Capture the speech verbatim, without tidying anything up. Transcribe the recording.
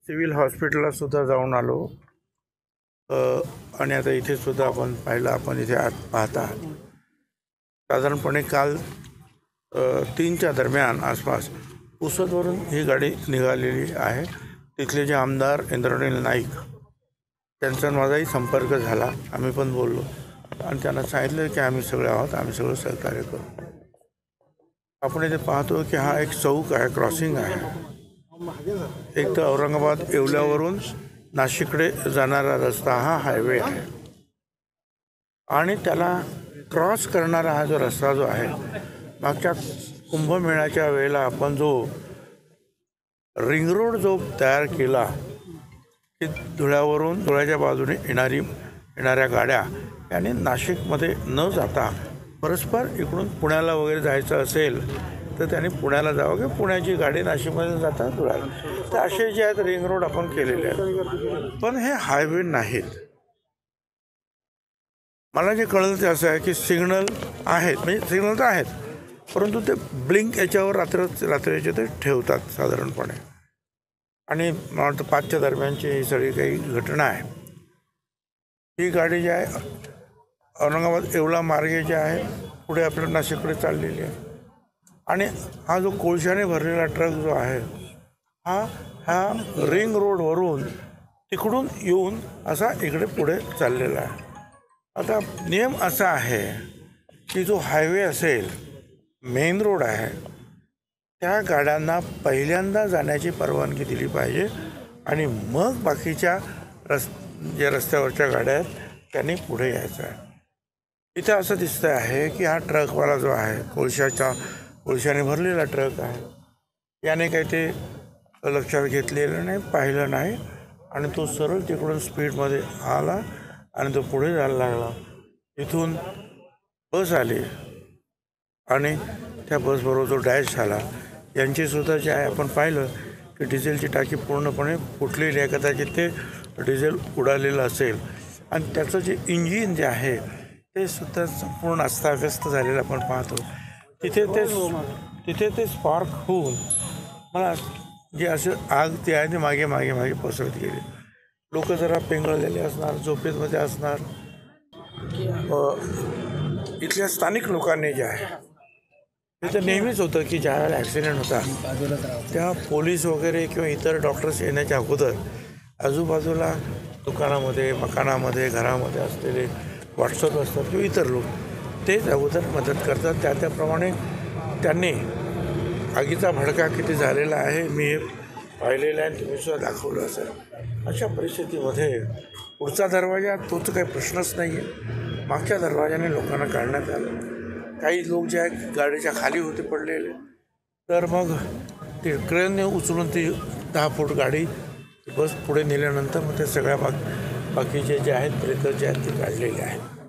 Civil हॉस्पिटलला सुद्धा जाऊन आलो आणि आता इथे सुद्धा आपण पाहिलं, आपण इथे आत पाहता साधारणपणे काल तीनच्या दरम्यान आसपास पुसदवरून ही गाडी निघालेली आहे. तिथले जे आमदार इंद्रनील नाईक त्यांचा माझाही संपर्क झाला, आम्ही पण बोललो आणि त्यांना सांगितलं की आम्ही सगळे आहोत, आम्ही सगळं सहकार्य करू. आपण इथे पाहतो की हा एक चौक आहे, क्रॉसिंग आहे. एक तर औरंगाबाद येवल्यावरून नाशिककडे जाणारा रस्ता हा हायवे आहे आणि त्याला क्रॉस करणारा हा जो रस्ता जो आहे, मागच्या कुंभमेळ्याच्या वेळेला आपण जो रिंग रोड जो तयार केला की धुळ्यावरून धुळ्याच्या बाजूने येणारी येणाऱ्या गाड्या याने नाशिकमध्ये न जाता परस्पर इकडून पुण्याला वगैरे जायचं असेल तर त्यांनी पुण्याला जावं की पुण्याची गाडी नाशिकमध्ये जातात धुळ्याला. तर असे जे आहेत रिंग रोड आपण केलेले आहेत, पण हे हायवे नाहीत. मला जे कळलं ते असं आहे की सिग्नल आहेत, म्हणजे सिग्नल तर आहेत, परंतु ते ब्लिंक याच्यावर रात्र रात्रीचे ते ठेवतात साधारणपणे. आणि मला वाटतं पाचच्या दरम्यानची ही सगळी काही घटना आहे. ही गाडी जी आहे औरंगाबाद येवला मार्गे जे आहे पुढे आपल्या नाशिककडे चाललेली आहे आणि हा जो कोळशाने भरलेला ट्रक जो आहे हा ह्या रिंग रोडवरून तिकडून येऊन असा इकडे पुढे चाललेला आहे. आता नियम असा आहे की जो हायवे असेल, मेन रोड आहे, त्या गाड्यांना पहिल्यांदा जाण्याची परवानगी दिली पाहिजे आणि मग बाकीच्या रस् ज्या रस्त्यावरच्या गाड्या आहेत त्यांनी पुढे यायचं आहे. इथे असं दिसतं आहे की हा ट्रकवाला जो आहे कोळशाचा कोळशाने भरलेला ट्रक आहे, याने काही ते लक्षात घेतलेलं नाही, पाहिलं नाही आणि तो सरळ तिकडून स्पीडमध्ये आला आणि तो पुढे जायला लागला. इथून बस आली आणि त्या बसबरोबर जो डॅश झाला. यांचीसुद्धा जे आहे आपण पाहिलं की डिझेलची टाकी पूर्णपणे फुटलेली आहे, कदाचित ते डिझेल उडालेलं असेल आणि त्याचं जे इंजिन जे आहे ते सुद्धा संपूर्ण अस्ताव्यस्त झालेलं आपण पाहतो. तिथे ते तिथे ते स्पार्क होऊन मला जे असं आग ते आहे ते मागे मागे मागे पसरत गेले. लोक जरा पेंगळलेले असणार, झोपेमध्ये असणार. इथल्या स्थानिक लोकांनी जे आहे ते तर नेहमीच होतं की ज्या वेळेला ॲक्सिडेंट होता त्या पोलीस वगैरे किंवा इतर डॉक्टर्स येण्याच्या अगोदर आजूबाजूला दुकानामध्ये, मकानामध्ये, घरामध्ये असलेले व्हॉट्सअप असतात किंवा इतर लोक तेच अगोदर मदत करतात. त्या त्याप्रमाणे त्यांनी आगीचा भडका किती झालेला आहे मी हे पाहिलेलं आहे, तुम्ही सुद्धा दाखवलं असेल. अशा परिस्थितीमध्ये पुढचा दरवाजा तोच काही प्रश्नच नाही आहे. मागच्या दरवाजाने लोकांना काढण्यात आलं. काही लोक जे आहेत गाडीच्या खाली होते पडलेले, तर मग ते क्रेनने उचलून ती दहा फूट गाडी बस पुढे नेल्यानंतर मग ते सगळ्या बाक बाकीचे जे आहेत ब्रेकर जे आहेत ते काढलेले आहेत.